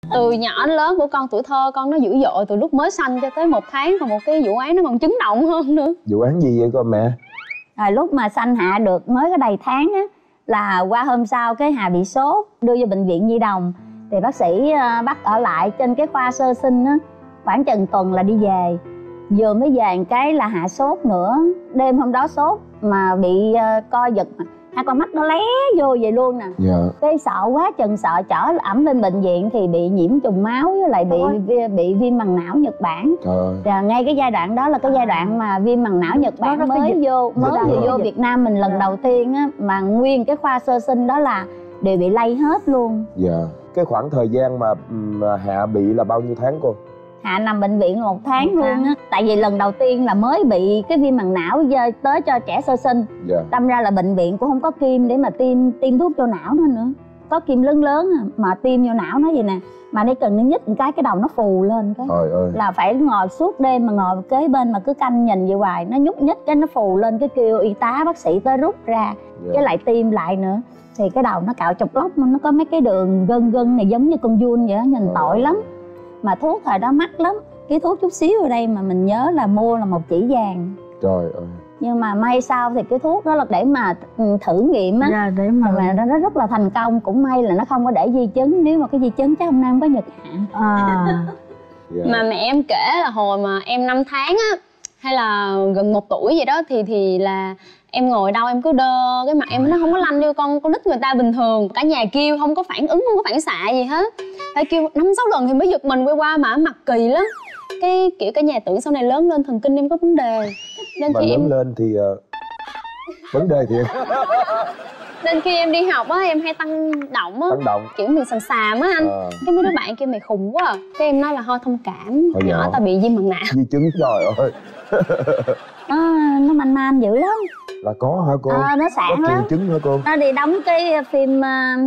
Từ nhỏ đến lớn của con, tuổi thơ con nó dữ dội từ lúc mới sanh cho tới 1 tháng, còn một cái vụ án nó còn chấn động hơn nữa. Vụ án gì vậy con mẹ? Rồi lúc mà sanh Hạ được mới có đầy tháng á, là qua hôm sau cái Hà bị sốt, đưa vô bệnh viện Nhi Đồng. Thì bác sĩ bắt ở lại trên cái khoa sơ sinh á, khoảng chừng tuần là đi về. Vừa mới về một cái là Hạ sốt nữa. Đêm hôm đó sốt mà bị co giật, hai con mắt nó lé vô vậy luôn nè. Dạ. Cái sợ quá chừng, sợ chở ẩm lên bệnh viện thì bị nhiễm trùng máu với lại bị viêm màng não Nhật Bản. Và ngay cái giai đoạn đó là cái giai đoạn mà viêm màng não Nhật Bản mới vô Việt Nam mình lần đầu tiên á, mà nguyên cái khoa sơ sinh đó là đều bị lây hết luôn. Dạ. Cái khoảng thời gian mà Hạ bị là bao nhiêu tháng cô? Hạ nằm bệnh viện 1 tháng luôn á. Tại vì lần đầu tiên là mới bị cái viêm màng não tới cho trẻ sơ sinh. Đâm ra là bệnh viện cũng không có kim để mà tiêm thuốc cho não nữa. Có kim lớn lớn mà tiêm vô não nó vậy nè. Mà nó cần nó nhích một cái đầu nó phù lên cái. Trời ơi. Là phải ngồi suốt đêm mà ngồi kế bên mà cứ canh nhìn vậy hoài. Nó nhúc nhích cái nó phù lên cái kêu y tá bác sĩ tới rút ra. Cái lại tiêm lại nữa. Thì cái đầu nó cạo chọc lóc, nó có mấy cái đường gân này giống như con giun vậy đó, nhìn tội lắm. Mà thuốc thời đó mắc lắm. Cái thuốc chút xíu ở đây mà mình nhớ là mua là 1 chỉ vàng. Trời ơi. Nhưng mà may sao thì cái thuốc đó là để mà thử nghiệm á. Để mà nó rất là thành công. Cũng may là nó không có để di chứng. Nếu mà cái di chứng chắc hôm nay không có Nhật Hạ. Mà mẹ em kể là hồi mà em 5 tháng á, hay là gần 1 tuổi gì đó thì là em ngồi đâu em cứ đơ cái mặt em, nó không có lanh như con nít người ta bình thường. Cả nhà kêu không có phản ứng, không có phản xạ gì hết. Phải kêu 5-6 lần thì mới giật mình quay qua mà mặt kỳ lắm. Cái kiểu cả nhà tưởng sau này lớn lên thần kinh em có vấn đề. Nên mà khi lớn em lên thì vấn đề thiệt. Nên khi em đi học á, em hay tăng động á. Tăng động. Kiểu mình xàm xàm á anh. Cái mấy đứa bạn kêu mày khùng quá à. Cái em nói là thôi thông cảm, hồi nhỏ tao bị viêm màng não. Di chứng trời ơi. Nó man man dữ lắm. Là có hả cô? Nó sản lắm. Có triệu chứng hả cô? Nó đi đóng cái phim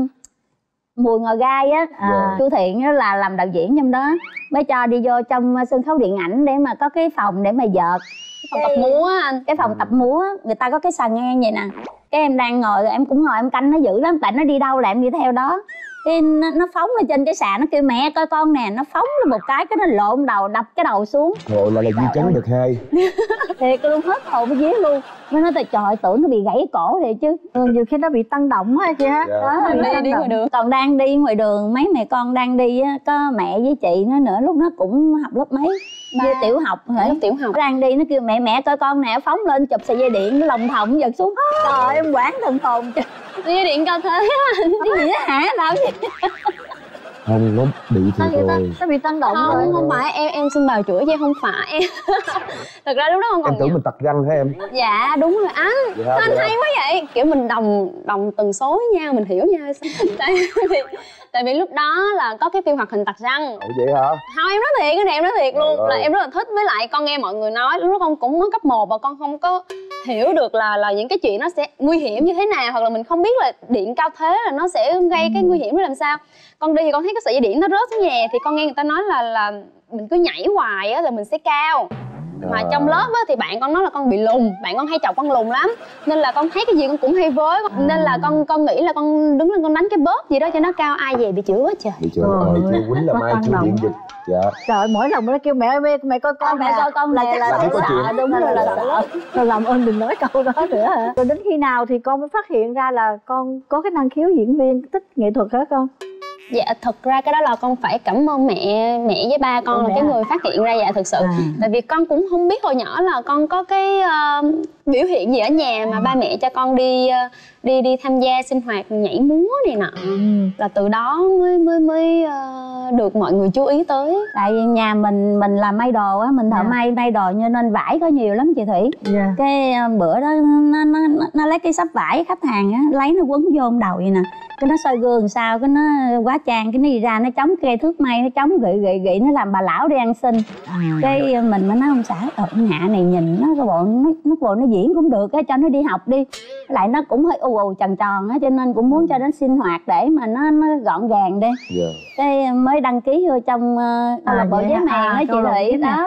Mùi Ngò Gai á. Chu Thiện á là làm đạo diễn trong đó. Mới cho đi vô trong sân khấu điện ảnh để mà có cái phòng để mà vợt. Phòng tập múa á anh. Cái phòng tập múa người ta có cái sàn ngang vậy nè. Cái em đang ngồi, em cũng ngồi em canh nó dữ lắm. Tại nó đi đâu là em đi theo đó. Cái nó phóng lên trên cái sàn, nó kêu mẹ coi con nè. Nó phóng lên một cái nó lộn đầu, đập cái đầu xuống. Rồi là di chứng được 2. Thiệt luôn, hết hồn với vía luôn. Mới nói trời tưởng nó bị gãy cổ vậy chứ. Nhiều khi nó bị tăng động á chị ha. Đi ngoài đường. Còn đang đi ngoài đường, mấy mẹ con đang đi á, có mẹ với chị nó nữa, lúc nó cũng học lớp mấy, như tiểu học hả? Lớp tiểu học. Đang đi nó kêu mẹ coi con nè, phóng lên chụp sợi dây điện, nó lòng thòng giật xuống. Trời em quảng thần hồn. Dây điện cao thế á. Cái gì đó hả? Làm gì? Không, nó bị thiệt rồi. Nó bị tăng động rồi. Không phải em xin bào chữa chứ không phải em. Thật ra lúc đó không còn. Em tưởng mình tật răng hả em? Dạ đúng rồi anh. Anh hay quá vậy. Kiểu mình đồng tần số với nhau, mình hiểu nhau. Tại vì lúc đó là có cái phim hoạt hình tật răng. Ủa vậy hả? Không, em nói thiệt, cái này em nói thiệt luôn. Là em rất là thích, với lại con nghe mọi người nói. Lúc đó con cũng mới cấp 1 và con không có hiểu được là những cái chuyện nó sẽ nguy hiểm như thế nào. Hoặc là mình không biết là điện cao thế là nó sẽ gây cái nguy hiểm đó làm sao. Con đi thì con thấy cái sợi dây điện nó rớt xuống nhà. Thì con nghe người ta nói là mình cứ nhảy hoài á là mình sẽ cao. Mà trong lớp á thì bạn con nói là con bị lùn, bạn con hay chọc con lùn lắm, nên là con thấy cái gì con cũng hay với, nên là con nghĩ là con đứng lên con đánh cái bóp gì đó cho nó cao. Ai về bị chửi quá trời. Bị chửi rồi, chưa quýnh là mai chưa điện giật. Dạ. Trời, mỗi lần nó kêu mẹ ơi mẹ coi con, mẹ coi con là có chuyện. Đúng rồi, là sợ. Rồi làm ơn đừng nói câu đó nữa hả? Rồi đến khi nào thì con mới phát hiện ra là con có cái năng khiếu diễn viên, thích nghệ thuật hả con? Dạ thật ra cái đó là con phải cảm ơn mẹ với ba con là cái người phát hiện ra. Dạ thực sự tại vì con cũng không biết hồi nhỏ là con có cái biểu hiện gì ở nhà mà ba mẹ cho con đi tham gia sinh hoạt nhảy múa này nọ. Là từ đó mới được mọi người chú ý tới. Tại vì nhà mình làm may đồ á, mình thợ may đồ cho nên vải có nhiều lắm chị Thủy. Cái bữa đó nó lấy cái xấp vải khách hàng á, lấy nó quấn vô đầu vậy nè, cái nó soi gương sao cái nó quá trang, cái nó đi ra nó chống cây thước may, nó chống gậy nó làm bà lão đi ăn xin. Cái mình mới nói ông xã Hạ này nhìn nó cái bộ nó diễn cũng được á, cho nó đi học đi. Lại nó cũng hơi ù tròn tròn á, cho nên cũng muốn cho nó sinh hoạt để mà nó gọn gàng đi. Cái mới đăng ký vô trong câu lạc bộ giấy mèn á chị Thủy đó.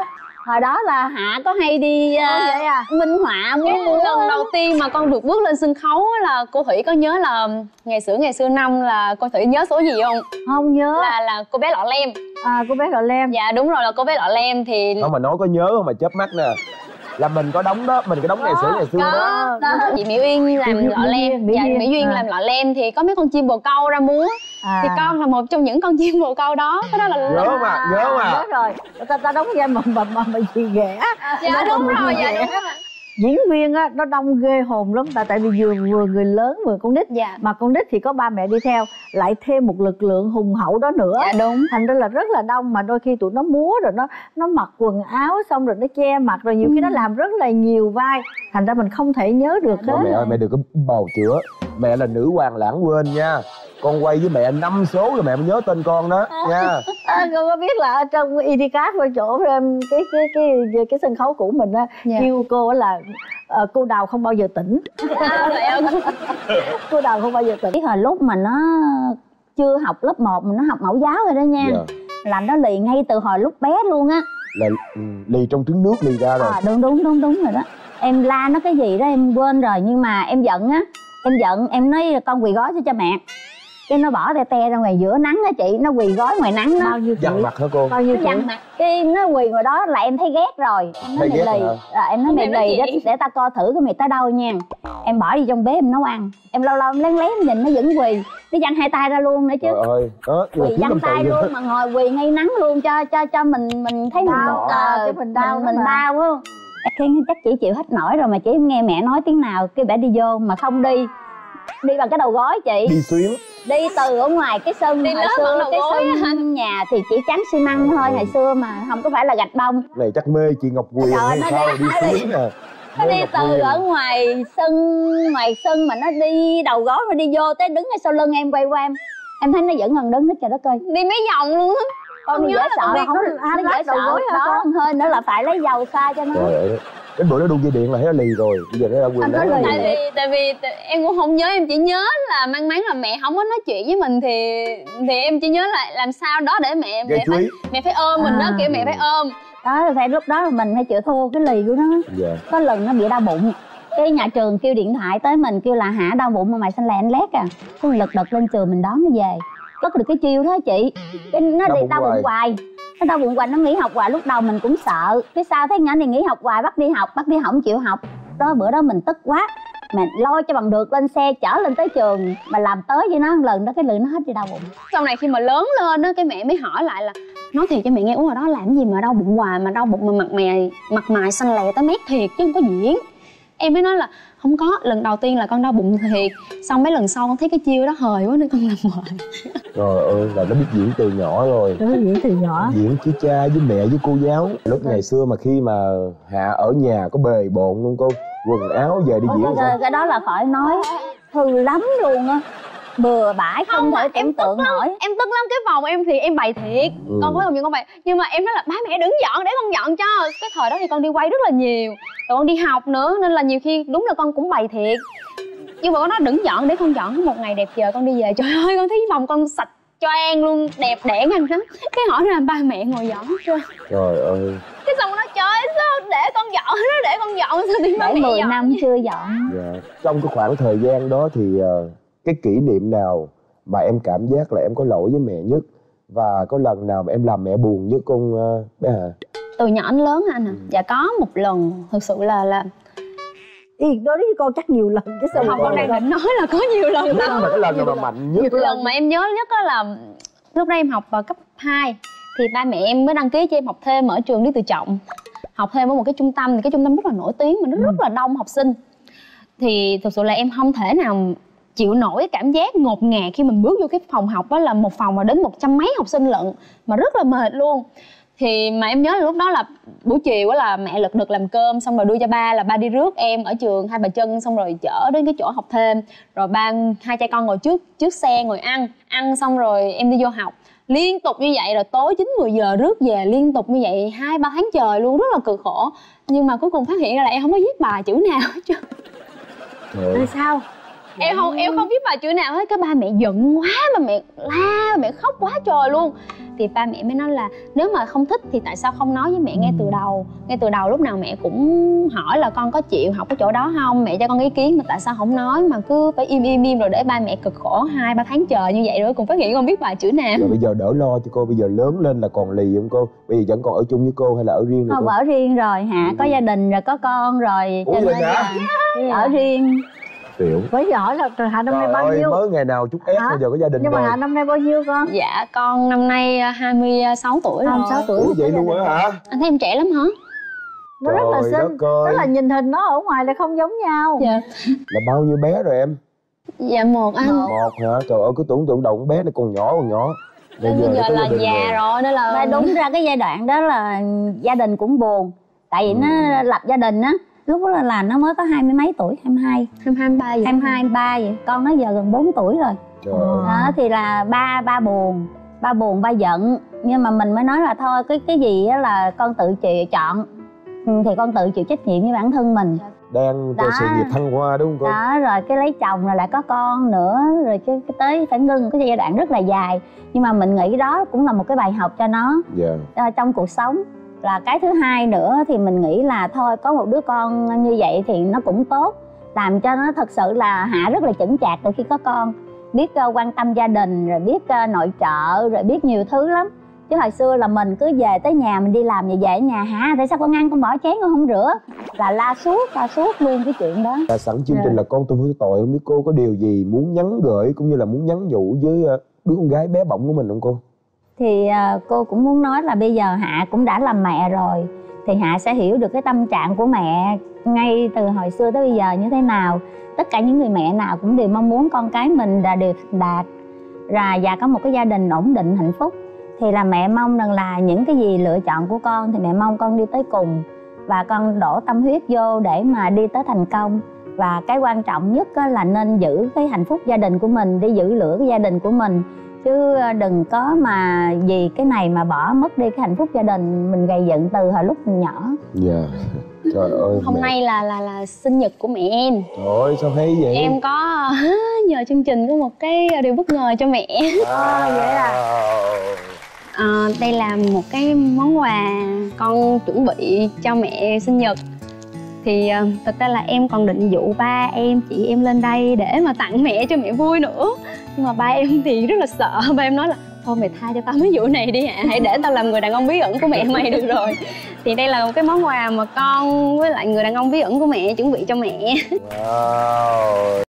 Hồi đó là Hạ có hay đi vậy à? minh họa Cái lần đầu tiên mà con được bước lên sân khấu á là cô Thủy có nhớ là ngày xưa năm là cô Thủy nhớ số gì không? Không nhớ. Là cô bé Lọ Lem. À, cô bé Lọ Lem. Dạ đúng rồi, là cô bé Lọ Lem thì Không mà nói có nhớ không mà chớp mắt nè. Là mình có đóng đó, mình có đóng ngày xưa đó. Chị Mỹ Uyên làm Lọ Lem. Dạ Mỹ Duyên làm Lọ Lem thì có mấy con chim bồ câu ra múa. Thì con là một trong những con chim bồ câu đó. Cái đó là nhớ mà. Nhớ rồi. Ta đóng vai mà gì ghẻ. Dạ đúng rồi, dạ đúng rồi. Diễn viên á nó đông ghê hồn lắm, tại vì vừa người lớn vừa con nít. Dạ. Mà con nít thì có ba mẹ đi theo, lại thêm một lực lượng hùng hậu đó nữa. Dạ đúng. Thành ra là rất là đông, mà đôi khi tụi nó múa rồi nó mặc quần áo xong rồi nó che mặt, rồi nhiều khi nó làm rất là nhiều vai, thành ra mình không thể nhớ được hết. Mẹ ơi, mẹ đừng có bào chữa. Mẹ là nữ hoàng lãng quên nha. Con quay với mẹ 5 số rồi mẹ mới nhớ tên con đó nha. Con có biết là ở trong Idcast ở chỗ cái sân khấu của mình á, kêu cô là cô Đào không bao giờ tỉnh. Cô Đào không bao giờ tỉnh. Cái hồi lúc mà nó chưa học lớp 1 mà nó học mẫu giáo rồi đó nha. Là nó lì ngay từ hồi lúc bé luôn á. Là lì trong trứng nước lì ra rồi. Đúng rồi đó. Em la nó cái gì đó em quên rồi, nhưng mà em giận á. Em nói con quỳ gói cho mẹ. Cái nó bỏ te ra ngoài giữa nắng á chị, nó quỳ gói ngoài nắng đó. Bao nhiêu Dằn mặt hả cô? Bao nhiêu dằn mặt. Cái nó quỳ ngoài đó là em thấy ghét rồi. Em nói mày lì. Em nói mày lì để ta coi thử cái mày tới đâu nha. Em bỏ đi trong bếp em nấu ăn. Em lâu lâu em lén nhìn nó vẫn quỳ. Nó dằn hai tay ra luôn nữa chứ. Trời ơi, quỳ dằn tay luôn mà ngồi quỳ ngay nắng luôn cho mình thấy mình đau, mình đau không? Cái chắc chị chịu hết nổi rồi mà chị nghe mẹ nói tiếng nào cái bả đi vô mà không đi bằng cái đầu gối chị. Đi xuyến. Đi từ ở ngoài cái sân đi hồi xưa cái sân nhà thì chỉ trắng xi măng thôi hồi xưa mà không có phải là gạch bông. Này chắc mê chị Ngọc Quyền hay sao đi xuyến nè. Nó đi từ ở ngoài sân mà nó đi đầu gối mà đi vô tới đứng ngay sau lưng em, quay qua em thấy nó vẫn còn đứng hết trời đất ơi. Đi mấy vòng luôn á. Con dễ sợ không? Nó dễ sợ đó hơi nữa là phải lấy dầu xoa cho nó. Trời ơi, đến bữa nó đu dây điện là thấy nó lì rồi, bây giờ nó đã quyền lấy. Tại vì em cũng không nhớ, em chỉ nhớ là mang máng là mẹ không có nói chuyện với mình thì em chỉ nhớ là làm sao đó để mẹ phải ôm mình đó, kiểu mẹ phải ôm. Đó thì lúc đó là mình phải chịu thua cái lì của nó. Có lần nó bị đau bụng, cái nhà trường kêu điện thoại tới mình kêu là Hạ đau bụng mà mày xanh lẹ lét à. Cái lật đật lên trường mình đón nó về. Có được cái chiêu đó chị. Cái nó đi đau bụng hoài. Nó đau bụng hoài, nó nghỉ học hoài, lúc đầu mình cũng sợ. Cái sau thấy nhỏ này nghỉ học hoài, bắt đi học không chịu học. Đó bữa đó mình tức quá. Mà lôi cho bằng được lên xe chở lên tới trường mà làm tới với nó một lần đó cái lưỡi nó hết đi đau bụng. Sau này khi mà lớn lên á cái mẹ mới hỏi lại là nói thiệt cho mẹ nghe, uống hồi đó làm gì mà đau bụng hoài, mà đau bụng mà mặt mày xanh lè tới mét thiệt chứ không có diễn. Em mới nói là không có, lần đầu tiên là con đau bụng thiệt, xong mấy lần sau con thấy cái chiêu đó hời quá nên con làm hoài. Trời ơi, là nó biết diễn từ nhỏ rồi. Nó biết diễn từ nhỏ. Diễn với cha với mẹ với cô giáo. Lúc ngày xưa mà khi mà Hạ ở nhà có bề bộn luôn cô, quần áo về đi diễn sao? Cái đó là khỏi nói, hư lắm luôn á. Bừa bãi không thể tưởng tượng nổi. Em tức lắm, cái phòng em thì em bày thiệt. Con có những con bày, nhưng mà em nói là ba mẹ đừng dọn để con dọn cho. Cái thời đó thì con đi quay rất là nhiều, rồi con đi học nữa nên là nhiều khi đúng là con cũng bày thiệt. Nhưng mà con nói đừng dọn để con dọn, một ngày đẹp trời con đi về, trời ơi con thấy phòng con sạch choang luôn, đẹp đẽ ngang lắm. Cái hỏi là ba mẹ ngồi dọn hết trơn. Trời ơi. Cái xong nó nói trời ơi sao để con dọn, nó để con dọn sao thì ba mẹ 10 dọn. năm chưa dọn. Trong cái khoảng thời gian đó thì cái kỷ niệm nào mà em cảm giác là em có lỗi với mẹ nhất, và có lần nào mà em làm mẹ buồn nhất con bé Hà? Từ nhỏ đến lớn anh à. Dạ có một lần thực sự là đối với con chắc nhiều lần chứ sao. Không, con đang định nói là có nhiều lần đó. Mà cái lần nào mà mạnh nhất? Lần mà em nhớ nhất là lúc đó em học vào cấp 2 thì ba mẹ em mới đăng ký cho em học thêm ở trường Lý Tự Trọng, học thêm ở một cái trung tâm, thì cái trung tâm rất là nổi tiếng mà nó rất là đông học sinh. Thì thực sự là em không thể nào chịu nổi cái cảm giác ngột ngạt khi mình bước vô cái phòng học đó, là một phòng mà đến 100 mấy học sinh lận mà rất là mệt luôn. Thì mà em nhớ là lúc đó là buổi chiều á là mẹ lật đật làm cơm xong rồi đưa cho ba, là ba đi rước em ở trường Hai Bà Trưng xong rồi chở đến cái chỗ học thêm, rồi hai cha con ngồi trước xe ngồi ăn xong rồi em đi vô học liên tục như vậy, rồi tối 9-10 giờ rước về liên tục như vậy 2-3 tháng trời luôn, rất là cực khổ. Nhưng mà cuối cùng phát hiện ra là em không có viết bài chữ nào hết trơn. Tại sao? Em không biết bài chữ nào hết. Cái ba mẹ giận quá mà mẹ la, mẹ khóc quá trời luôn. Thì ba mẹ mới nói là nếu mà không thích thì tại sao không nói với mẹ ngay từ đầu. Ngay từ đầu lúc nào mẹ cũng hỏi là con có chịu học cái chỗ đó không, mẹ cho con ý kiến, mà tại sao không nói mà cứ phải im rồi để ba mẹ cực khổ 2-3 tháng trời như vậy rồi cũng phát hiện con biết bài chữ nào. Rồi bây giờ đỡ lo cho cô, bây giờ lớn lên là còn lì không cô? Bây giờ vẫn còn ở chung với cô hay là ở riêng rồi? Không, ở riêng rồi Hạ có gia đình rồi, có con rồi. Ủa, vậy hả? Ở riêng. Tiểu. Với hỏi là Hạ năm nay bao nhiêu? Mới ngày nào chút ép bây giờ có gia đình nhưng rồi. mà Hạ năm nay bao nhiêu con? Dạ con năm nay 26 tuổi rồi. 26 tuổi. Ủa vậy luôn hả? Anh thấy em trẻ lắm hả? Nó rất là xinh, tức là nhìn hình nó ở ngoài là không giống nhau. Dạ. Là bao nhiêu bé rồi em? Dạ một anh. Một hả? Trời ơi cứ tưởng tượng động bé này còn nhỏ Bây giờ là già rồi nên là Đúng ra cái giai đoạn đó là gia đình cũng buồn. Tại vì nó lập gia đình á, lúc đó là nó mới có 20 mấy tuổi, 22, 23 vậy. 23 vậy. Con nó giờ gần 4 tuổi rồi. Đó thì là ba buồn, ba giận. Nhưng mà mình mới nói là thôi cái gì á là con tự chọn thì con tự chịu trách nhiệm với bản thân mình. Đang cho sự nghiệp thăng hoa đúng không cô? Đó rồi cái lấy chồng rồi lại có con nữa, rồi cái tới phải ngưng cái giai đoạn rất là dài. Nhưng mà mình nghĩ đó cũng là một cái bài học cho nó trong cuộc sống. Là cái thứ hai nữa thì mình nghĩ là thôi có một đứa con như vậy thì nó cũng tốt, làm cho nó thật sự là Hạ rất là chững chạc từ khi có con, biết quan tâm gia đình, rồi biết nội trợ, rồi biết nhiều thứ lắm. Chứ hồi xưa là mình cứ về tới nhà mình đi làm về ở nhà hả tại sao con ăn con bỏ chén con không rửa, là la suốt luôn cái chuyện đó. Sẵn chương trình là con tôi với tội, không biết cô có điều gì muốn nhắn gửi cũng như là muốn nhắn nhủ với đứa con gái bé bỏng của mình không cô? Thì cô cũng muốn nói là bây giờ Hạ cũng đã làm mẹ rồi thì Hạ sẽ hiểu được cái tâm trạng của mẹ ngay từ hồi xưa tới bây giờ như thế nào. Tất cả những người mẹ nào cũng đều mong muốn con cái mình đều thành đạt và có một cái gia đình ổn định hạnh phúc. Thì là mẹ mong rằng là những cái gì lựa chọn của con thì mẹ mong con đi tới cùng và con đổ tâm huyết vô để mà đi tới thành công. Và cái quan trọng nhất là nên giữ cái hạnh phúc gia đình của mình, đi giữ lửa cái gia đình của mình, chứ đừng có mà vì cái này mà bỏ mất đi cái hạnh phúc gia đình mình gây dựng từ hồi lúc mình nhỏ. Dạ. Trời ơi. Hôm nay là sinh nhật của mẹ em. Trời ơi sao hay vậy? Em có nhờ chương trình có một cái điều bất ngờ cho mẹ. Vậy à? Đây là một cái món quà con chuẩn bị cho mẹ sinh nhật. Thì thực ra là em còn định dụ ba em, chị em lên đây để mà tặng mẹ cho mẹ vui nữa. Nhưng mà ba em thì rất là sợ. Ba em nói là thôi mày tha cho tao mấy vụ này đi Hạ, hãy để tao làm người đàn ông bí ẩn của mẹ mày được rồi. Thì đây là một cái món quà mà con với lại người đàn ông bí ẩn của mẹ chuẩn bị cho mẹ. Wow.